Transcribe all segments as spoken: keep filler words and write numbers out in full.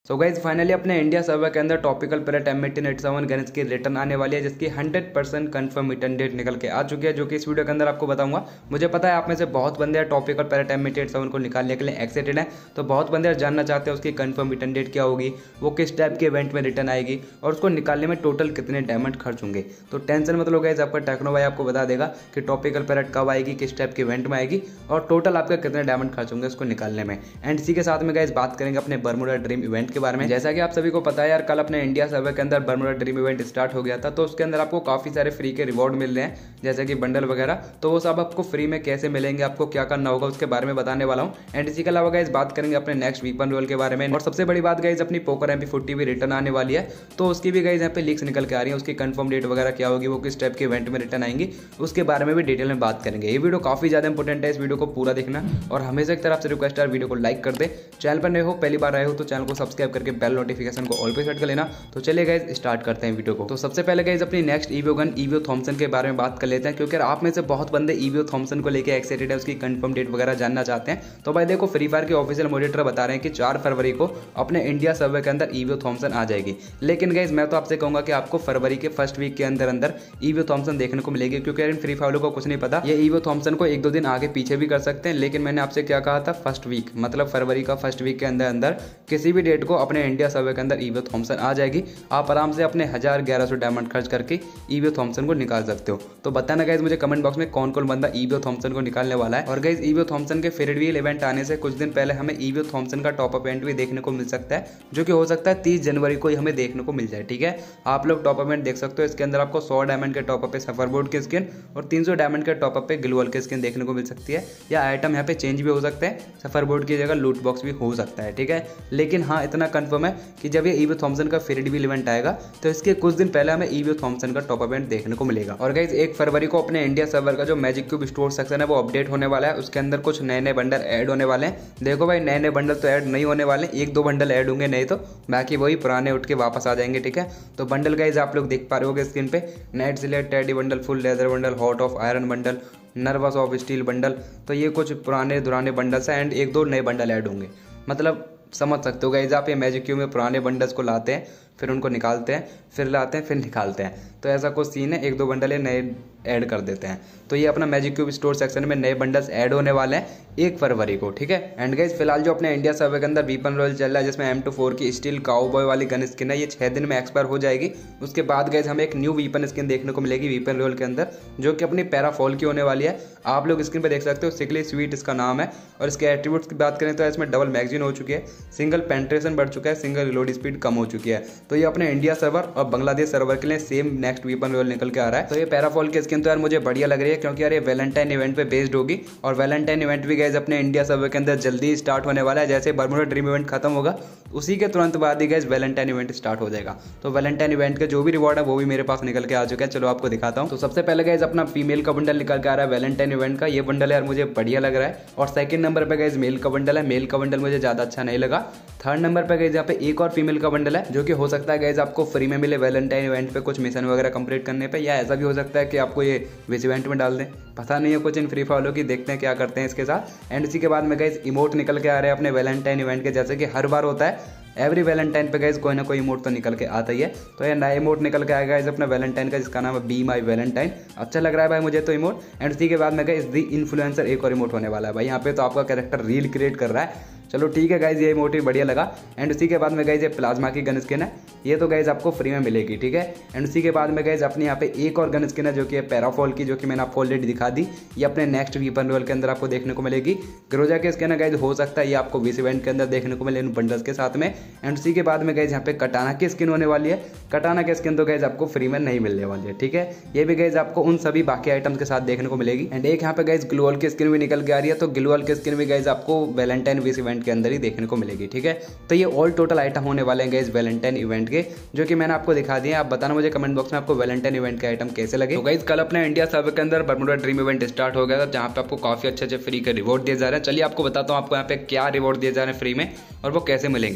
सो guys finally अपने India server के अंदर tropical parrot M eighteen eighty seven guns की रिटर्न आने वाली है, जिसकी hundred percent confirm return date निकल के आ चुकी है, जो कि इस वीडियो के अंदर आपको बताऊंगा। मुझे पता है आप में से बहुत बंदे tropical parrot M eighteen eighty seven को निकालने के लिए एक्साइटेड हैं, तो बहुत बंदे जानना चाहते हैं उसकी कन्फर्म रिटर्न डेट क्या होगी, वो किस टाइप के इवेंट में रिटर्न आएगी और उसको निकालने में टोटल कितने डायमंड खर्च होंगे। तो टेंशन मत लो गाइज, आपका टेक्नो भाई आपको बता देगा कि टॉपिकल पैलेट कब आएगी, किस टाइप के इवेंट में आएगी और टोटल आपका कितने डायमंड खर्च होंगे उसको निकालने में। एंड इसी के साथ में गाइज बात करेंगे अपने बर्मुडा ड्रीम इवेंट के बारे में। जैसा कि आप सभी को पता है यार, कल अपने इंडिया सर्वर के अंदर बर्मुडा ड्रीम इवेंट स्टार्ट हो गया था, तो उसके अंदर आपको काफी सारे फ्री के रिवॉर्ड मिल रहे हैं, जैसे कि बंडल वगैरह। तो वो सब आपको फ्री में कैसे मिलेंगे, आपको क्या करना होगा उसके बारे में बताने वाला हूँ। एंड इसी के अलावा गाइज बात करेंगे अपने नेक्स्ट वीपन रोल के बारे में। और सबसे बड़ी बात गाइज, अपनी पोकर एम पी फोर्टी भी रिटर्न आने वाली है, तो उसकी भी गाइज यहाँ पे लीक्स निकल के आ रही है, उसकी कंफर्म डेट वगैरह क्या होगी, वो किस टाइप के इवेंट में रिटर्न आएंगी, उसके बारे में भी डिटेल में बात करेंगे। ये वीडियो काफी ज्यादा इंपॉर्टेंट है, इस वीडियो को पूरा देखना। और हमेशा एक तरफ से रिक्वेस्ट है, वीडियो को लाइक कर दे। चैनल पर नए हो, पहली बार आए हो तो चैनल को सब्सक्राइब करके बेल नोटिफिकेशन को ऑल पे सेट कर लेना। तो चलिए गाइज स्टार्ट करते हैं वीडियो को। तो सबसे पहले गाइज अपनी next E V O gun E V O Thompson के बारे में बात कर लेते हैं, क्योंकि आप में से बहुत बंदे ईवीओ थॉमसन को लेकर एक्साइटेड है, उसकी कंफर्म डेट वगैरह जानना चाहते हैं। तो भाई देखो, फ्री फायर के ऑफिशियल मॉनिटर बता रहे हैं कि चार फरवरी को अपने इंडिया सर्वर के अंदर ईवीओ थॉमसन आ जाएगी। लेकिन गाइज मैं तो आपसे कहूंगा कि आपको फरवरी के फर्स्ट वीक के अंदर अंदर ईवीओ थॉमसन देखने को मिलेगी, क्योंकि इन फ्री फायर को कुछ नहीं पता, ये ईवीओ थॉमसन को एक दो दिन आगे पीछे भी कर सकते हैं। लेकिन मैंने आपसे क्या कहा था, फर्स्ट वीक मतलब फरवरी का फर्स्ट वीक के अंदर अंदर किसी भी डेट को अपने इंडिया सर्वर के अंदर ईवीओ थॉमसन आ जाएगी। आप आराम से अपने हजार ग्यारह सौ डायमंड खर्च करके ईवीओ थॉमसन को निकाल सकते हो। तो बताना गाइज मुझे कमेंट बॉक्स में कौन कौन बंदा ईवीओ थॉमसन को निकालने वाला है। और गाइज ईवीओ थॉमसन के फेवरेट व्हील इवेंट आने से कुछ दिन पहले हमें ईवीओ थॉमसन का टॉप अप इवेंट भी देखने को मिल सकता है, जो कि हो सकता है तीस जनवरी को ही हमें देखने को मिल जाए। ठीक है, आप लोग टॉप अप इवेंट देख सकते हो। इसके अंदर आपको सौ डायमंड के टॉप अप पे सफर बोर्ड की स्किन और तीन सौ डायमंड के टॉप अप पे ग्लूअल की स्किन देखने को मिल सकती है, या आइटम यहाँ पे चेंज भी हो सकते हैं, सफर बोर्ड की जगह लूट बॉक्स भी हो सकता है। ठीक है, लेकिन हाँ इतना कंफर्म है कि जब ये ईवीओ थॉमसन का फेवरेट व्हील इवेंट आएगा तो इसके कुछ दिन पहले हमें ईवीओ थॉमसन का टॉप इवेंट देखने को मिलेगा। और गाइज एक फरवरी को अपने इंडिया सर्वर का जो मैजिक क्यूब स्टोर सेक्शन है वो अपडेट होने वाला है, उसके अंदर कुछ नए नए बंडल ऐड होने वाले हैं। देखो भाई, नए नए बंडल तो ऐड नहीं होने वाले, एक दो बंडल ऐड होंगे नहीं, तो बाकी वही पुराने उठ के वापस आ जाएंगे। ठीक है, तो बंडल गाइज आप लोग देख पा रहे होगे स्क्रीन पे, नाइट सिलेट teddy bundle, full leather bundle, heart of iron bundle, nerves of steel bundle. तो ये कुछ पुराने दुराने बंडल्स हैं एंड एक दो नए बंडल ऐड होंगे। मतलब समझ सकते हो गाइज आप, ये मैजिक क्यूब में पुराने बंडल्स को लाते हैं, फिर उनको निकालते हैं, फिर लाते हैं, फिर निकालते हैं। तो ऐसा कुछ सीन है, एक दो बंडल ये नए ऐड कर देते हैं। तो ये अपना मैजिक क्यूब स्टोर सेक्शन में नए बंडल्स ऐड होने वाले हैं एक फरवरी को। ठीक है, एंड गाइज फिलहाल जो अपने इंडिया सर्वर के अंदर वीपन रॉयल चल रहा है, जिसमें एम टू फोर की स्टील काउबॉय वाली गन स्किन है, ये छः दिन में एक्सपायर हो जाएगी। उसके बाद गाइज हमें एक न्यू वीपन स्किन देखने को मिलेगी वीपन रॉयल के अंदर, जो कि अपनी पैराफॉल की होने वाली है। आप लोग स्क्रीन पर देख सकते हो, सिकली स्वीट इसका नाम है। और इसके एट्रीब्यूट्स की बात करें तो इसमें डबल मैगजीन हो चुकी है, सिंगल पेंट्रेशन बढ़ चुका है, सिंगल रिलोड स्पीड कम हो चुकी है। तो ये अपने इंडिया सर्वर और बांग्लादेश सर्वर के लिए सेम नेक्स्ट वीपन रॉयल निकल के आ रहा है। तो ये पैराफॉल की स्किन तो यार मुझे बढ़िया लग रही है, क्योंकि यार ये वैलेंटाइन इवेंट पे बेस्ड होगी। और वैलेंटाइन इवेंट भी गाइज अपने इंडिया सर्वर के अंदर जल्दी स्टार्ट होने वाला है। जैसे बर्मुडा ड्रीम इवेंट खत्म होगा उसी के तुरंत बाद ही गाइज वैलेंटाइन इवेंट स्टार्ट हो जाएगा। तो वैलेंटाइन इवेंट के जो भी रिवॉर्ड है वो भी मेरे पास निकल के आ चुके हैं। चलो आपको दिखाता हूँ। तो सबसे पहले गाइज अपना फीमेल का बंडल निकल के आ रहा है वैलेंटाइन इवेंट का। ये बंडल यार मुझे बढ़िया लग रहा है। और सेकंड नंबर पे गाइज मेल का बंडल है, मेल का बंडल मुझे ज्यादा अच्छा नहीं लगा। थर्ड नंबर पे गाइज यहाँ पे एक और फीमेल का बंडल है, जो कि हो सकता है गाइज आपको फ्री में मिले वैलेंटाइन इवेंट पे कुछ मिशन वगैरह कंप्लीट करने पे, या ऐसा भी हो सकता है कि आपको ये विच इवेंट में डाल दें, पता नहीं है कुछ इन फ्री फायर की। देखते हैं क्या करते हैं इसके साथ। एंड इसी के बाद में गाइज इमोट निकल के आ रहे हैं अपने वैलेंटाइन इवेंट के, जैसे कि हर बार होता है एवरी वैलेंटाइन पे गाइज कोई ना कोई इमोट तो निकल के आता ही है। तो ये नया इमोट निकल के आएगा इस अपना वैलेंटाइन का, जिसका नाम है बी माई वैलेंटाइन। अच्छा लग रहा है भाई मुझे तो इमोट। एंड इसी के बाद में गाइज दी इन्फ्लुएंसर एक और इमोट होने वाला है भाई। यहाँ पे तो आपका कैरेक्टर रील क्रिएट कर रहा है। चलो ठीक है गाइज, ये इमोट भी बढ़िया लगा। एंड उसी के बाद में गाइज ये प्लाज्मा की गन स्किन है, ये तो गाइज आपको फ्री में मिलेगी। ठीक है, एंड उसी के बाद में गाइज अपने यहाँ पे एक और गन स्किन है, जो कि पैराफॉल की, जो कि मैंने आपको ऑलरेडी दिखा दी। ये अपने नेक्स्ट वीपन रोल के अंदर आपको देखने को मिलेगी। ग्रोजा की स्किन है गाइज, हो सकता है ये आपको विस इवेंट के अंदर देखने को मिले इन बंडल्स के साथ में। एंड उसी के बाद में गाइज यहाँ पे कटाना की स्किन होने वाली है। कटाना की स्किन तो गाइज आपको फ्री में नहीं मिलने वाली है। ठीक है, ये भी गाइज आपको उन सभी बाकी आइटम्स के साथ देखने को मिलेगी। एंड एक यहाँ पे गाइज ग्लूअल की स्किन भी निकल के आ रही है, तो ग्लूअल की स्किन भी गाइज आपको वैलेंटाइन विस इवेंट के अंदर ही देखने को मिलेगी। ठीक है, तो ये ऑल टोटल आइटम होने वाले हैं गाइज वैलेंटाइन इवेंट के, जो कि मैंने आपको दिखा दिए। आप बताना मुझे कमेंट बॉक्स में आपको वैलेंटाइन इवेंट के आइटम कैसे लगे। तो गाइज कल अपने इंडिया सर्वर के अंदर बर्मुडा ड्रीम इवेंट स्टार्ट हो गया था, जहां पे आपको काफी अच्छे अच्छे फ्री के रिवॉर्ड दिए जा रहे हैं। चलिए आपको बताता हूँ आपको यहाँ पे क्या रिवॉर्ड दिए जा रहे हैं फ्री में और वो कैसे मिलेंगे।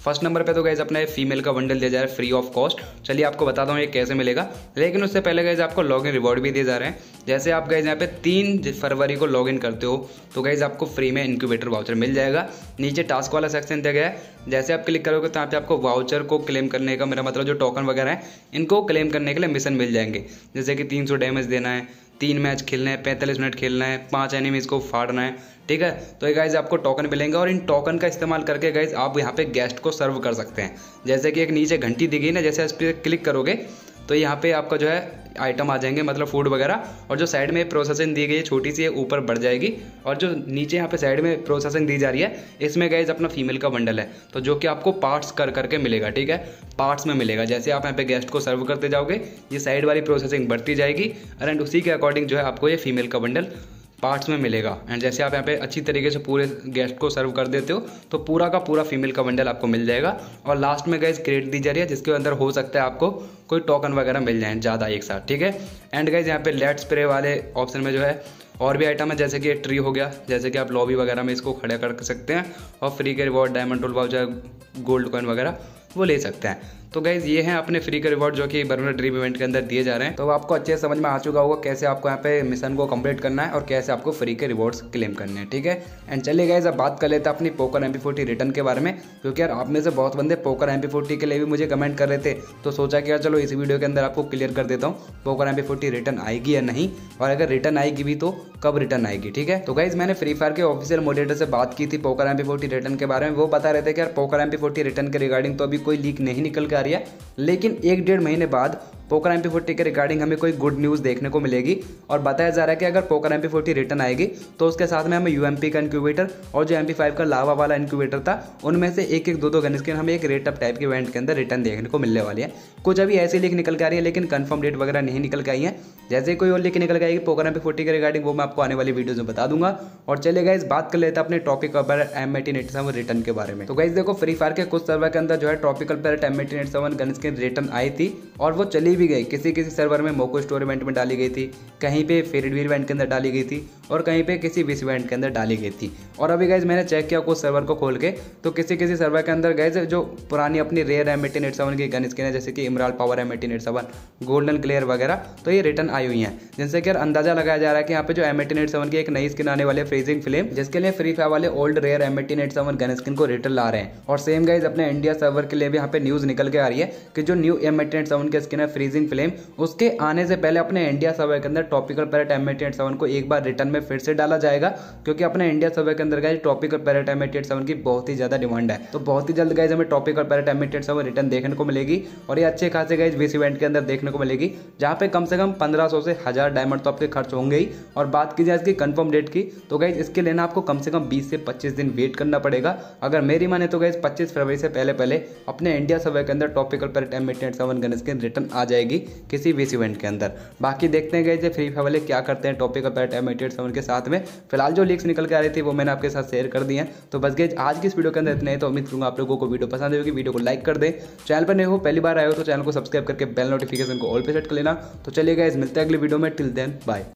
फर्स्ट नंबर पे तो गाइज अपना फीमेल का बंडल दिया जा रहा है फ्री ऑफ कॉस्ट। चलिए आपको बताता हूँ ये कैसे मिलेगा, लेकिन उससे पहले गाइज आपको लॉगिन रिवॉर्ड भी दिए जा रहे हैं। जैसे आप गाइज यहाँ पे तीन फरवरी को लॉगिन करते हो तो गाइज आपको फ्री में इंक्यूबेटर वाउचर मिल जाएगा। नीचे टास्क वाला सेक्शन दिया गया है, जैसे आप क्लिक करोगे तो यहाँ पे आपको वाउचर को क्लेम करने का, मेरा मतलब जो टोकन वगैरह है इनको क्लेम करने के लिए मिशन मिल जाएंगे। जैसे कि तीन सौ डैमेज देना है, तीन मैच खेलने हैं, पैंतालीस मिनट खेलना है, पांच एनिमीज को फाड़ना है, ठीक है। तो ये गाइज आपको टोकन मिलेंगे और इन टोकन का इस्तेमाल करके गाइज आप यहाँ पे गेस्ट को सर्व कर सकते हैं। जैसे कि एक नीचे घंटी दी गई ना, जैसे इस पर क्लिक करोगे तो यहाँ पे आपका जो है आइटम आ जाएंगे, मतलब फूड वगैरह, और जो साइड में प्रोसेसिंग दी गई है छोटी सी ऊपर बढ़ जाएगी, और जो नीचे यहाँ पे साइड में प्रोसेसिंग दी जा रही है इसमें गाइज अपना फीमेल का बंडल है, तो जो कि आपको पार्ट्स कर करके मिलेगा, ठीक है, पार्ट्स में मिलेगा। जैसे आप यहाँ पे गेस्ट को सर्व करते जाओगे ये साइड वाली प्रोसेसिंग बढ़ती जाएगी एंड उसी के अकॉर्डिंग जो है आपको ये फीमेल का बंडल पार्ट्स में मिलेगा। एंड जैसे आप यहाँ पे अच्छी तरीके से पूरे गेस्ट को सर्व कर देते हो तो पूरा का पूरा फीमेल का बंडल आपको मिल जाएगा। और लास्ट में गाइज क्रेट दी जा रही है जिसके अंदर हो सकता है आपको कोई टोकन वगैरह मिल जाए ज़्यादा एक साथ, ठीक है। एंड गाइज यहाँ पे लेट स्प्रे वाले ऑप्शन में जो है और भी आइटम है, जैसे कि ट्री हो गया, जैसे कि आप लॉबी वगैरह में इसको खड़ा कर सकते हैं और फ्री के reward diamond tool voucher, gold coin वगैरह वो ले सकते हैं। तो गाइज ये हैं अपने फ्री के रिवॉर्ड जो कि बर्मुडा ड्रीम इवेंट के अंदर दिए जा रहे हैं। तो आपको अच्छे से समझ में आ चुका होगा कैसे आपको यहाँ पे मिशन को कंप्लीट करना है और कैसे आपको फ्री के रिवॉर्ड्स क्लेम करने हैं, ठीक है। एंड चलिए गाइज अब बात कर लेते हैं अपनी poker M P forty return के बारे में, क्योंकि यार आप में से बहुत बंदे पोकर एम पी फोर्टी के लिए भी मुझे कमेंट कर रहे थे, तो सोचा कि यार चलो इस वीडियो के अंदर आपको क्लियर कर देता हूँ poker M P forty return आएगी या नहीं, और अगर रिटर्न आएगी भी तो कब रिटर्न आएगी, ठीक है। तो गाइज मैंने फ्री फायर के ऑफिशियल मॉडरेटर से बात की थी poker M P forty return के बारे में, वो बता रहे थे कि यार poker M P forty return के रिगार्डिंग तो अभी कोई लीक नहीं निकल के आ रही है, लेकिन एक डेढ़ महीने बाद पोकर एम पी फोर्टी के रिगार्डिंग हमें कोई गुड न्यूज़ देखने को मिलेगी। और बताया जा रहा है कि अगर poker M P forty return आएगी तो उसके साथ में हमें यू एम पी का इंक्यूबेटर और जो एम पी फाइव का लावा वाला इंक्यूबेटर था उनमें से एक एक दो दो गन स्किन हमें एक रेट अप टाइप के इवेंट के अंदर रिटर्न देखने को मिलने वाली है। कुछ अभी ऐसी लीक निकल के आ रही है लेकिन कंफर्म डेट वगैरह नहीं निकल के आई है। जैसे कोई और लीक निकल के आएगी पोकर एम पी फोर्टी के रिगार्डिंग वो मैं आपको आने वाली वीडियोज में बता दूंगा। और चलिए गाइस बात कर लेते हैं अपने टॉपिक पर M eighteen eighty seven return के बारे में। तो गाइस देखो फ्री फायर के कुछ सर्वर के अंदर जो है tropical parrot M eighteen eighty seven gun skin return आई थी और वो चली भी गई। किसी किसी सर्वर में मोको स्टोर इवेंट में डाली गई थी, कहीं पे फेरिडवीर इवेंट के अंदर डाली गई थी और कहीं पे किसी विश इवेंट के अंदर डाली गई थी। और अभी गाइज मैंने चेक किया कुछ सर्वर को खोल के, तो किसी किसी सर्वर के अंदर गाइज जो पुरानी अपनी rare M eighteen eighty seven की गन स्किन है, जैसे कि emerald power M eighteen eighty seven, golden clear वगैरह, तो ये रिटर्न आई हुई हैं, जिनसे कि अंदाजा लगाया जा रहा है कि यहाँ पे जो एम एटीन एटी सेवन की एक नई स्किन आने वाली है फ्रीजिंग फ्लेम, जिसके लिए फ्री फायर वाले old rare M eighteen eighty seven gun skin को रिटर्न ला रहे हैं। और सेम गाइज अपने इंडिया सर्वर के लिए भी यहाँ पे न्यूज निकल के आ रही है कि जो new M eighteen eighty seven की स्किन है फ्रीजिंग फ्लेम, उसके आने से पहले अपने इंडिया सर्वर के अंदर tropical parrot M eighteen eighty seven को एक बार रिटर्न में फिर से डाला जाएगा, क्योंकि अपने इंडिया सर्वर के अंदर guys tropical parrot M eighteen eighty seven की बहुत ही ज्यादा डिमांड है। तो बहुत ही जल्द गाइज हमें tropical parrot M eighteen eighty seven return देखने को मिलेगी और ये अच्छे खासे गाइज विश इवेंट के अंदर देखने को मिलेगी, जहाँ पे कम से कम पंद्रह सौ से हजार डायमंड तो आपके खर्च होंगे ही। और बात की जाए इसकी कंफर्म डेट की तो गाइज इसके लेना आपको कम से कम बीस से पच्चीस दिन वेट करना पड़ेगा। अगर मेरी माने तो गाइज पच्चीस फरवरी से पहले पहले अपने इंडिया सर्वर के अंदर tropical parrot M eighteen eighty seven gun skin return आ जाएगी किसी विश इवेंट के अंदर। बाकी देखते हैं गाइज फ्री फायर वाले क्या करते हैं tropical parrot M eighteen eighty seven के साथ में। फिलहाल जो लीक्स निकल के आ रही थी वो मैंने आपके साथ शेयर कर दी है। तो बस गाइज आज की इस वीडियो के अंदर इतना ही, तो उम्मीद करूंगा आप लोगों को वीडियो पसंद होगी। वीडियो को लाइक कर दें, चैनल पर नहीं हो पहली बार आए हो तो चैनल को सब्सक्राइब करके बेल नोटिफिकेशन को ऑल पे सेट कर लेना। तो चलिए गाइज मिलते हैं अगली वीडियो में, टिल देन बाय।